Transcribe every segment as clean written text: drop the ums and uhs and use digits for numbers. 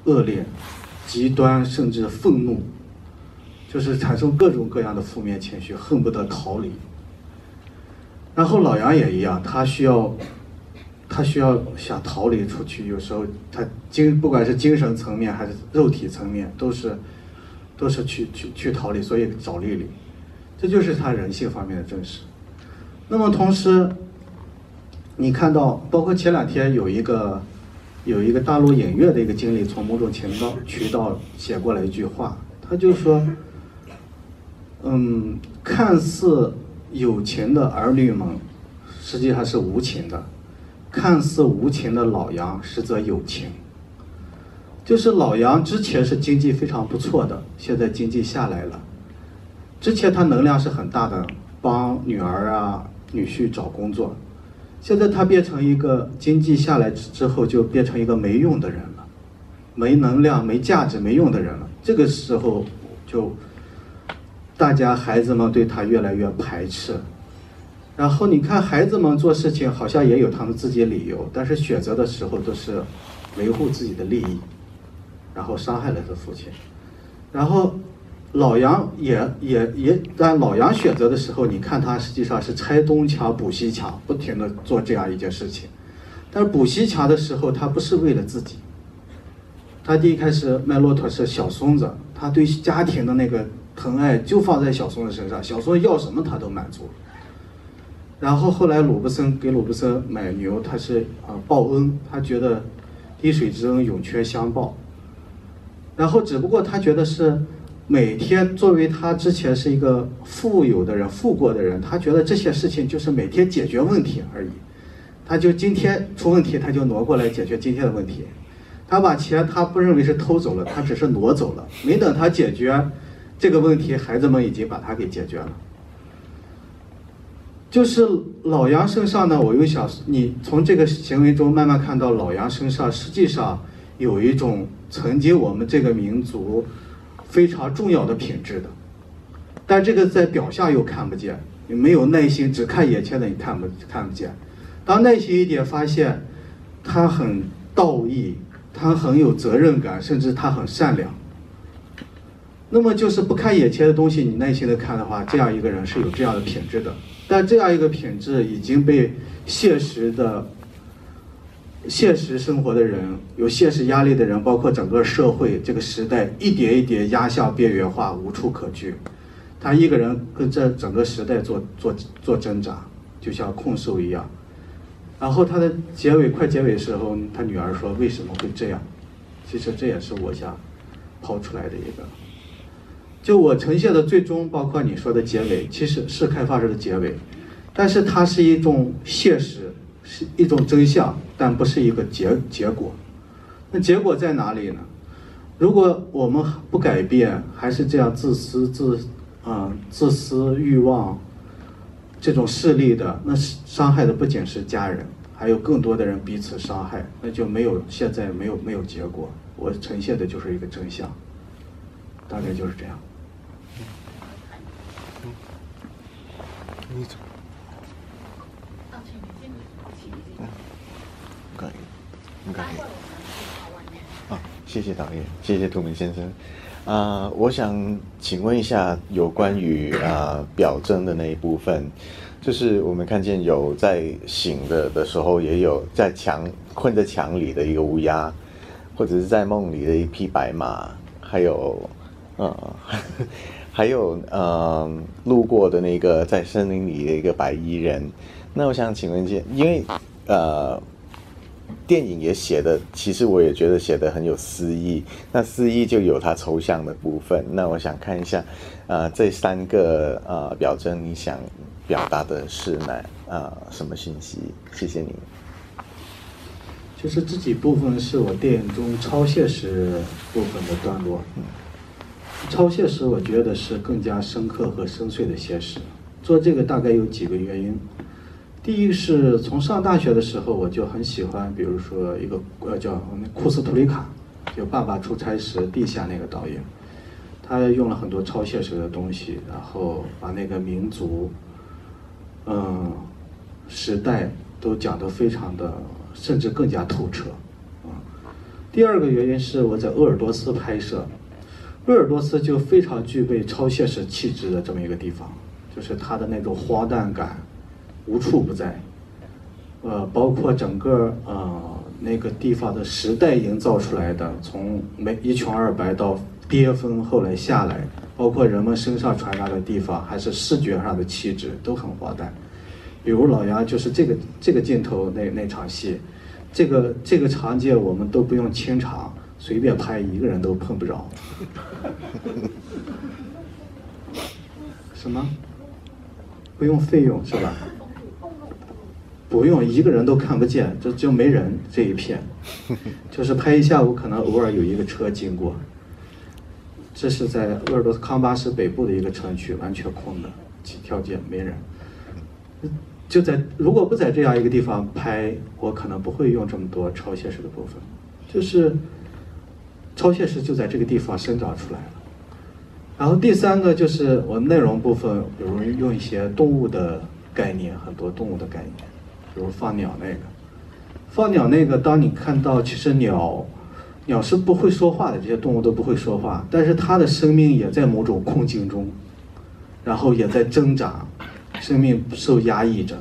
恶劣、极端，甚至愤怒，就是产生各种各样的负面情绪，恨不得逃离。然后老杨也一样，他需要想逃离出去，有时候他不管是精神层面还是肉体层面，都是去逃离，所以找丽丽，这就是他人性方面的真实。那么同时，你看到，包括前2天有一个大陆影乐的一个经理从某种渠道写过来一句话，他就说，看似有情的儿女们，实际上是无情的；看似无情的老杨，实则有情。就是老杨之前是经济非常不错的，现在经济下来了。之前他能量是很大的，帮女儿啊、女婿找工作。现在他变成一个经济下来之后，就变成一个没用的人了，没能量、没价值、没用的人了。这个时候就大家孩子们对他越来越排斥。然后你看孩子们做事情好像也有他们自己的理由，但是选择的时候都是维护自己的利益，然后伤害了他父亲。然后老杨但老杨选择的时候，你看他实际上是拆东墙补西墙，不停的做这样一件事情。但是补西墙的时候，他不是为了自己。他第一开始卖骆驼是小孙子，他对家庭的那个疼爱就放在小孙子身上，小孙子要什么他都满足。然后后来给鲁布森买牛，他是报恩，他觉得滴水之恩涌泉相报。然后只不过他觉得是每天，作为他之前是一个富有的人、富过的人，他觉得这些事情就是每天解决问题而已。他就今天出问题，他就挪过来解决今天的问题。他把钱他不认为是偷走了，他只是挪走了。没等他解决这个问题，孩子们已经把他给解决了。就是老杨身上呢，我又想，你从这个行为中慢慢看到老杨身上实际上有一种曾经我们这个民族非常重要的品质的，但这个在表象又看不见。你没有耐心，只看眼前的你看不见。当耐心一点，发现他很道义，他很有责任感，甚至他很善良。那么就是不看眼前的东西，你耐心的看的话，这样一个人是有这样的品质的。但这样一个品质已经被现实生活的人、有现实压力的人，包括整个社会这个时代，一点一点压向边缘化，无处可去。他一个人跟这整个时代做挣扎，就像困兽一样。然后他的快结尾的时候，他女儿说：“为什么会这样？”其实这也是我想抛出来的一个。就我呈现的最终，包括你说的结尾，其实是开放式的结尾，但是它是一种现实，是一种真相，但不是一个结果。那结果在哪里呢？如果我们不改变，还是这样自私欲望这种势力的，那伤害的不仅是家人，还有更多的人彼此伤害，那就现在没有结果。我呈现的就是一个真相，大概就是这样。 你走。应该。谢谢导演，谢谢涂明先生。我想请问一下，有关于表征的那一部分，就是我们看见有在醒的时候，也有在困在墙里的一个乌鸦，或者是在梦里的一匹白马，还有路过的那个在森林里的一个白衣人。那我想请问一下，因为电影也写的，其实我也觉得写的很有诗意。那诗意就有它抽象的部分。那我想看一下，这3个表征，你想表达的是什么信息？谢谢你。 就是这几部分是我电影中超现实部分的段落。超现实我觉得是更加深刻和深邃的现实。做这个大概有几个原因。第一是从上大学的时候我就很喜欢，比如说一个叫库斯图里卡，就《爸爸出差时》地下那个导演，他用了很多超现实的东西，然后把那个民族、时代都讲得非常的，甚至更加透彻。 第二个原因是我在鄂尔多斯拍摄，鄂尔多斯就非常具备超现实气质的这么一个地方，就是它的那种荒诞感无处不在，包括整个那个地方的时代营造出来的，从一穷二白到跌峰后来下来，包括人们身上传达的地方，还是视觉上的气质都很荒诞。比如老杨就是这个镜头那场戏，这个场景我们都不用清场，随便拍一个人都碰不着。什么？不用费用是吧？不用，一个人都看不见，就没人这一片，就是拍一下午，可能偶尔有一个车经过。这是在鄂尔多斯康巴什北部的一个城区，完全空的，几条街没人。如果不在这样一个地方拍，我可能不会用这么多超现实的部分，就是超现实就在这个地方生长出来了。然后第三个就是我内容部分，比如用一些动物的概念，很多动物的概念，比如放鸟那个，当你看到其实鸟是不会说话的，这些动物都不会说话，但是它的生命也在某种困境中，然后也在挣扎，生命受压抑着。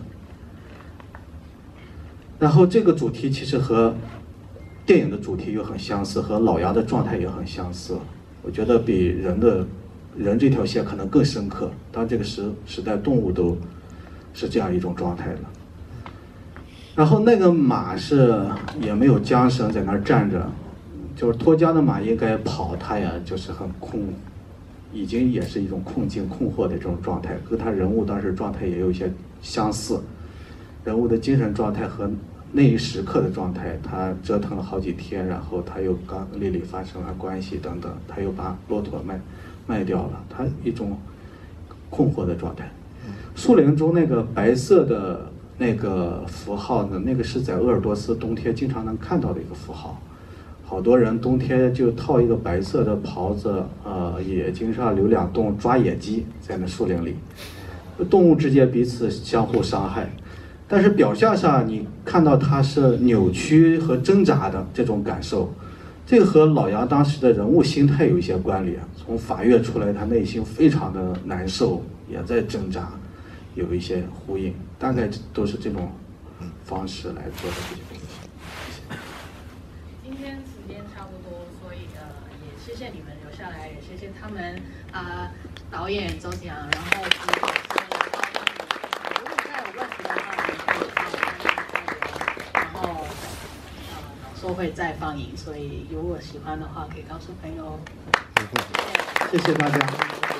然后这个主题其实和电影的主题又很相似，和老杨的状态也很相似。我觉得比人这条线可能更深刻。当这个时代动物都是这样一种状态了。然后那个马也没有缰绳在那儿站着，就是脱缰的马应该跑，它呀就是很已经也是一种困境困惑的这种状态，和他人物当时状态也有一些相似。人物的精神状态和那一时刻的状态，他折腾了好几天，然后他又跟丽丽发生了关系等等，他又把骆驼卖掉了，他一种困惑的状态。树林中那个白色的那个符号呢，那个是在鄂尔多斯冬天经常能看到的一个符号。好多人冬天就套一个白色的袍子，眼睛上留2洞抓野鸡，在那树林里，动物之间彼此相互伤害。但是表象上你看到它是扭曲和挣扎的这种感受，这个和老杨当时的人物心态有一些关联。从法院出来，他内心非常的难受，也在挣扎，有一些呼应，大概都是这种方式来做的这些东西。 今天时间差不多，所以也谢谢你们留下来，也谢谢他们导演周翔，然后主导师杨高帮你。如果再有问题的话，你可以帮我看看然后老说会再放映，所以如果喜欢的话，可以告诉朋友。 谢谢大家。